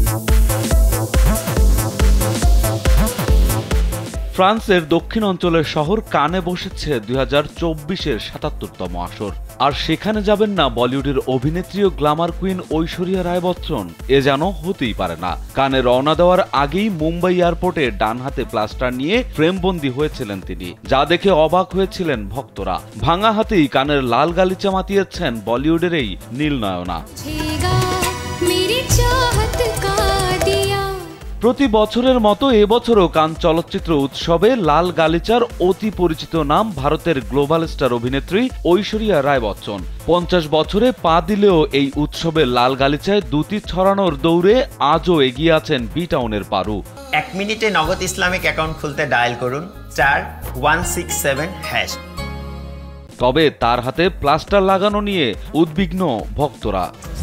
ফ্রান্সের দক্ষিণ অঞ্চলের শহর কানে বসেছে 2024-এর ৭৭তম আসর। আর সেখানে যাবেন না বলিউডের অভিনেত্রী ও গ্ল্যামার কুইন ঐশ্বরিয়া রায় বচ্চন? এ যেন হতেই পারে না। কানে রওনা দেওয়ার আগেই মুম্বাই এয়ারপোর্টে ডান হাতে প্লাস্টার নিয়ে ফ্রেমবন্দি হয়েছিলেন তিনি, যা দেখে অবাক হয়েছিলেন ভক্তরা। ভাঙা হাতেই কানের লাল গালিচা মাতিয়েছেন বলিউডের এই নীলনয়না। প্রতি বছরের মতো এবছরও কান চলচ্চিত্র উৎসবে লাল গালিচার অতি পরিচিত নাম ভারতের গ্লোবাল স্টার অভিনেত্রী ঐশ্বরিয়া রায় বচ্চন। 50 বছরে পা দিলেও এই উৎসবে লাল গালিচায় দুটি ছড়ানোর দৌড়ে আজও এগিয়ে আছেন বি টাউনের পারু। 1 মিনিটে নগদ ইসলামিক অ্যাকাউন্ট খুলতে ডায়াল করুন *167#। তবে তার হাতে প্লাস্টার লাগানো নিয়ে উদ্বিগ্ন ভক্তরা।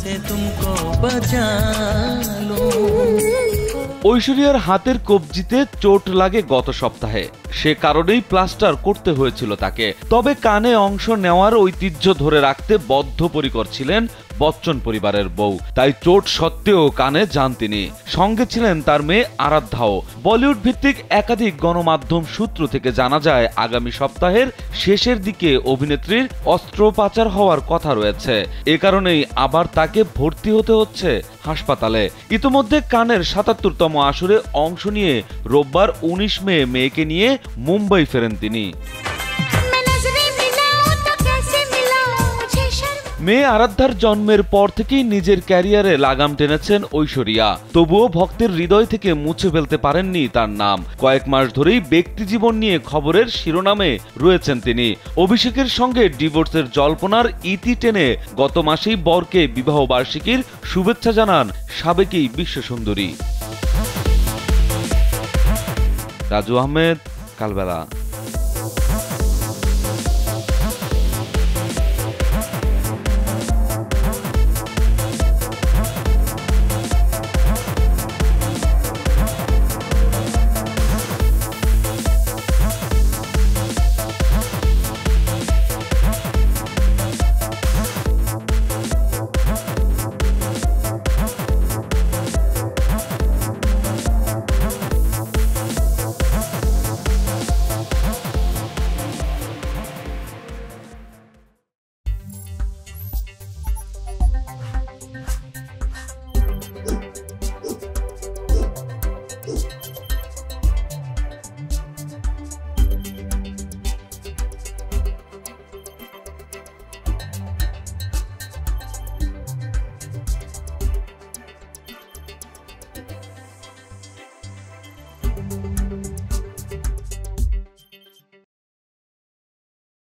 ঐশ্বরিয়ার হাতের কবজিতে চোট লাগে গত সপ্তাহে, সে কারণেই প্লাস্টার করতে হয়েছিল তাকে। তবে কানে অংশ নেওয়ার ঐতিহ্য ধরে রাখতে বদ্ধপরিকর ছিলেন বচ্চন পরিবারের বউ, তাই চোট সত্ত্বেও কানে যান তিনি। সঙ্গে ছিলেন তার মেয়ে আরাধ্যাও। বলিউড ভিত্তিক একাধিক গণমাধ্যম সূত্র থেকে জানা যায়, আগামী সপ্তাহের শেষের দিকে অভিনেত্রীর অস্ত্রোপচার হওয়ার কথা রয়েছে। এ কারণেই আবার তাকে ভর্তি হতে হচ্ছে হাসপাতালে। ইতোমধ্যে কানের ৭৭তম আসরে অংশ নিয়ে রোববার 19 মে মেয়েকে নিয়ে মুম্বাই ফেরেন তিনি। মেয়ে আরাধ্যার জন্মের পর থেকেই নিজের ক্যারিয়ারে লাগাম টেনেছেন ঐশ্বরিয়া। তবুও ভক্তের হৃদয় থেকে মুছে ফেলতে পারেননি তার নাম। কয়েক মাস ধরেই ব্যক্তিজীবন নিয়ে খবরের শিরোনামে রয়েছেন তিনি। অভিষেকের সঙ্গে ডিভোর্সের জল্পনার ইতি টেনে গত মাসেই বরকে বিবাহ বার্ষিকীর শুভেচ্ছা জানান সাবেকি বিশ্বসুন্দরী। রাজু আহমেদ, কালবেলা।